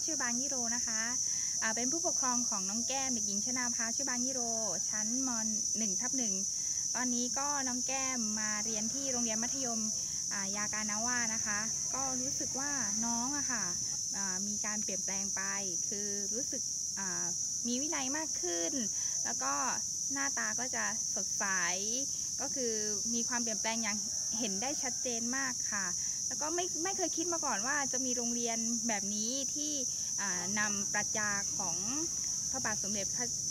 ชื่อบางยี่โรนะคะเป็นผู้ปกครองของน้องแก้มเด็กหญิงชนาภาชื่อบางยี่โรชั้นม.1/1ตอนนี้ก็น้องแก้มมาเรียนที่โรงเรียนมัธยมยาการนาว่านะคะก็รู้สึกว่าน้องอะค่ะมีการเปลี่ยนแปลงไปคือรู้สึกมีวินัยมากขึ้นแล้วก็หน้าตาก็จะสดใสก็คือมีความเปลี่ยนแปลงอย่างเห็นได้ชัดเจนมากค่ะแล้วก็ไม่เคยคิดมาก่อนว่าจะมีโรงเรียนแบบนี้ที่นำปรัชญาของพระบาทสมเด็จ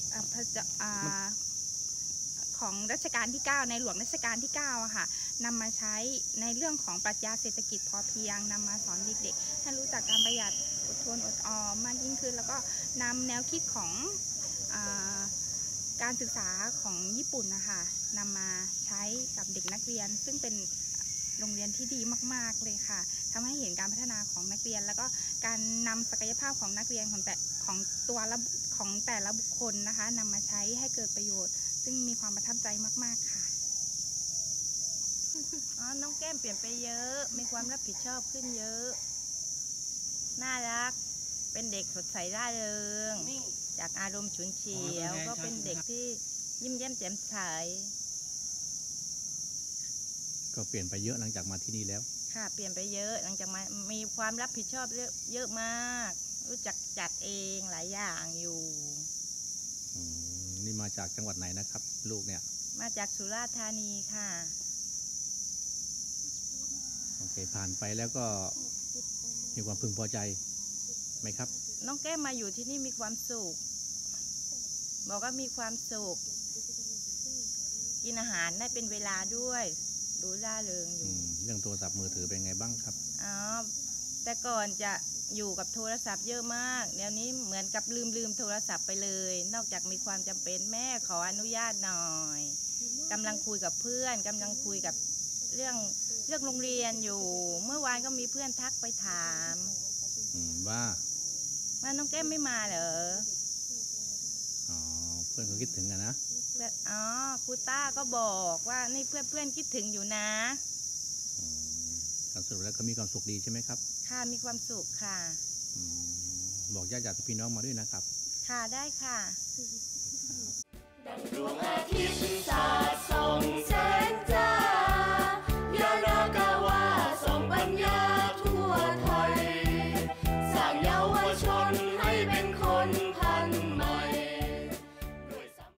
ของรัชกาลที่9ในหลวงรัชกาลที่9อะค่ะนำมาใช้ในเรื่องของปรัชญาเศรษฐกิจพอเพียงนำมาสอนเด็กๆให้รู้จักการประหยัดอดทนอดออมมากยิ่งขึ้นแล้วก็นำแนวคิดของการศึกษาของญี่ปุ่นนะคะนำมาใช้กับเด็กนักเรียนซึ่งเป็นโรงเรียนที่ดีมากๆเลยค่ะทำให้เห็นการพัฒนาของนักเรียนแล้วก็การนำศักยภาพของนักเรียนของแต่ละบุคคลนะคะนำมาใช้ให้เกิดประโยชน์ซึ่งมีความประทับใจมากๆค่ะน้องแก้มเปลี่ยนไปเยอะมีความรับผิดชอบขึ้นเยอะน่ารักเป็นเด็กสดใสร่าเริงจากอารมณ์ฉุนเฉียวก็เป็นเด็กที่ยิ้มแย้มแจ่มใสก็เปลี่ยนไปเยอะหลังจากมาที่นี่แล้วค่ะเปลี่ยนไปเยอะหลังจากมามีความรับผิดชอบเยอะมากรู้จักจัดเองหลายอย่างอยู่นี่มาจากจังหวัดไหนนะครับลูกเนี่ยมาจากสุราษฎร์ธานีค่ะโอเคผ่านไปแล้วก็มีความพึงพอใจไหมครับน้องแก้มมาอยู่ที่นี่มีความสุขบอกว่ามีความสุขกินอาหารได้เป็นเวลาด้วยดูร่าเริงอยู่เรื่องโทรศัพท์มือถือเป็นไงบ้างครับแต่ก่อนจะอยู่กับโทรศัพท์เยอะมากเดี๋ยวนี้เหมือนกับลืมโทรศัพท์ไปเลยนอกจากมีความจำเป็นแม่ขออนุญาตหน่อยกำลังคุยกับเพื่อนกำลังคุยกับเรื่องโรงเรียนอยู่เมื่อวานก็มีเพื่อนทักไปถามว่าน้องแก้มไม่มาเหรอเพื่อนเขาคิดถึงกันนะครูต้าก็บอกว่านี่เพื่อนคิดถึงอยู่นะสรุปแล้วก็มีความสุขดีใช่ไหมครับค่ะมีความสุขค่ะบอกญาติพี่น้องมาด้วยนะครับค่ะได้ค่ะดังดวงอาทิตย์